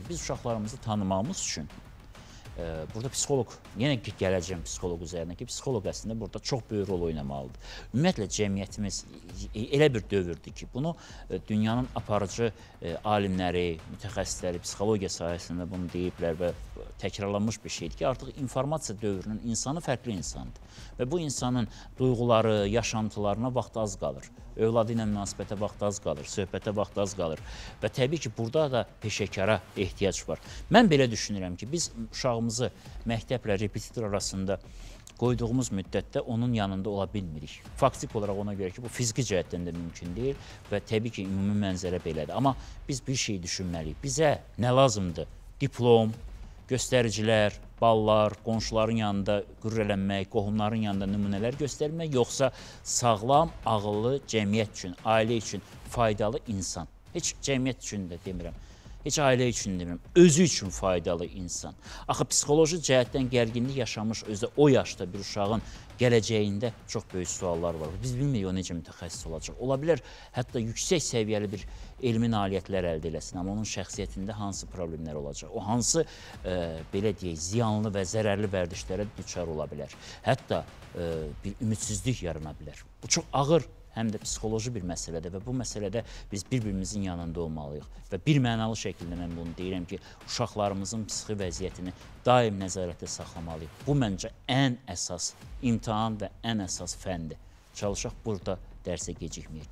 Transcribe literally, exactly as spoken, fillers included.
Biz uşaqlarımızı tanımamız üçün e, burada psixoloq, yenə gələcəm psixoloq üzərinə ki, psixoloq əslində burada çox böyük rol oynamalıdır. Ümumiyyətlə, cəmiyyətimiz elə bir dövrdür ki, bunu e, dünyanın aparıcı e, alimləri, mütəxəssisləri psixologiya sahəsində bunu deyiblər və təkrarlanmış bir şeydir ki, artıq informasiya dövrünün insanı fərqli insandır. Və bu insanın duyğuları, yaşantılarına vaxt az qalır. Övladı ilə münasibətə vaxt az qalır, söhbətə vaxt az qalır. Və təbii ki, burada da peşəkara ehtiyac var. Mən belə düşünürəm ki, biz uşağımızı məktəblə repetitor arasında qoyduğumuz müddətdə onun yanında ola bilmirik. Faktik olaraq ona görə ki, bu fiziki cəhətdən də mümkün deyil və təbii ki, ümumi mənzərə belədir. Amma biz bir şey düşünməliyik. Bizə nə lazımdır? Diplom, göstəricilər, ballar, qonşuların yanında qürrələnmək, qohumların yanında nümunələr göstərmək, yoxsa sağlam, ağıllı cəmiyyət üçün, ailə üçün faydalı insan. Heç cəmiyyət üçün də demirəm, heç ailə üçün demirəm, özü üçün faydalı insan. Axı, psixoloji cəhətdən gərginlik yaşamış, özdə o yaşda bir uşağın gələcəyində çox böyük suallar var. Biz bilmirik o necə mütəxəssis olacaq. Ola bilər, hətta yüksək səviyyəli bir elmi nailiyyətlər əldə eləsin, amma onun şəxsiyyətində hansı problemlər olacaq? O hansı, e, belə deyək, ziyanlı və zərərli vərdişlərə düçar ola bilər? Hətta e, bir ümidsizlik yarana bilər. Bu çox ağır, həm də psixoloji bir məsələdir və bu məsələdə biz bir-birimizin yanında olmalıyıq. Və bir mənalı şəkildə mən bunu deyirəm ki, uşaqlarımızın psixi vəziyyətini daim nəzarətdə saxlamalıyıq. Bu, məncə, ən əsas imtahan və ən əsas fəndir. Çalışaq burada dərsə gecikməyək.